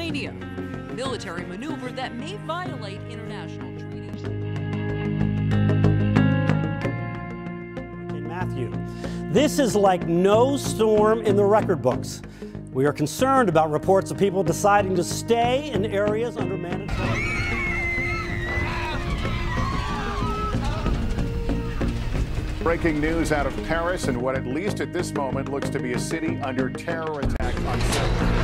Lithuania, a military maneuver that may violate international treaties. Matthew, this is like no storm in the record books. We are concerned about reports of people deciding to stay in areas under mandatory. Breaking news out of Paris and what, at least at this moment, looks to be a city under terror attack on Sunday.